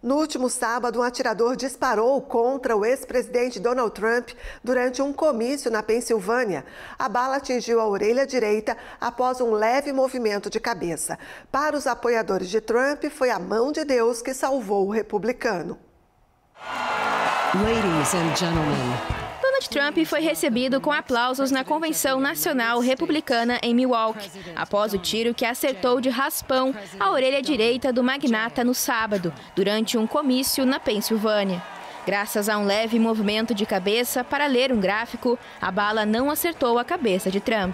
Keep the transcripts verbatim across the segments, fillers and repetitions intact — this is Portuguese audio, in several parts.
No último sábado, um atirador disparou contra o ex-presidente Donald Trump durante um comício na Pensilvânia. A bala atingiu a orelha direita após um leve movimento de cabeça. Para os apoiadores de Trump, foi a mão de Deus que salvou o republicano. Ladies and gentlemen. Donald Trump foi recebido com aplausos na Convenção Nacional Republicana em Milwaukee, após o tiro que acertou de raspão a orelha direita do magnata no sábado, durante um comício na Pensilvânia. Graças a um leve movimento de cabeça para ler um gráfico, a bala não acertou a cabeça de Trump.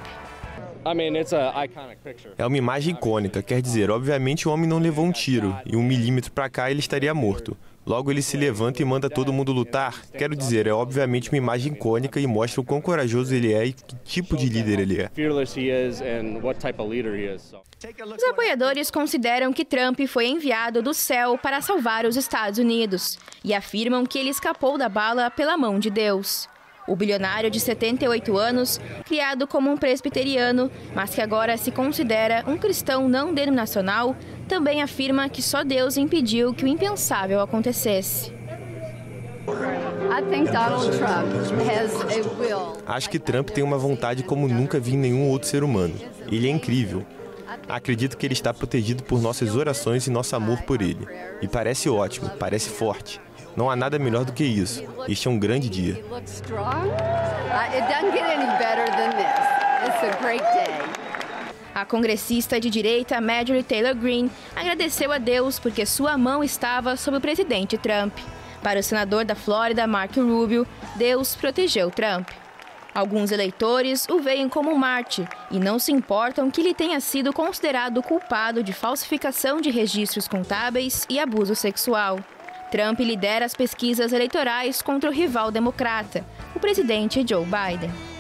É uma imagem icônica, quer dizer, obviamente o homem não levou um tiro, e um milímetro para cá ele estaria morto. Logo ele se levanta e manda todo mundo lutar. Quero dizer, é obviamente uma imagem icônica e mostra o quão corajoso ele é e que tipo de líder ele é. Os apoiadores consideram que Trump foi enviado do céu para salvar os Estados Unidos e afirmam que ele escapou da bala pela mão de Deus. O bilionário de setenta e oito anos, criado como um presbiteriano, mas que agora se considera um cristão não denominacional, também afirma que só Deus impediu que o impensável acontecesse. Acho que Trump tem uma vontade como nunca vi em nenhum outro ser humano. Ele é incrível. Acredito que ele está protegido por nossas orações e nosso amor por ele. E parece ótimo, parece forte. Não há nada melhor do que isso. Este é um grande dia. A congressista de direita Marjorie Taylor Greene agradeceu a Deus porque sua mão estava sobre o presidente Trump. Para o senador da Flórida, Marco Rubio, Deus protegeu Trump. Alguns eleitores o veem como um mártir e não se importam que ele tenha sido considerado culpado de falsificação de registros contábeis e abuso sexual. Trump lidera as pesquisas eleitorais contra o rival democrata, o presidente Joe Biden.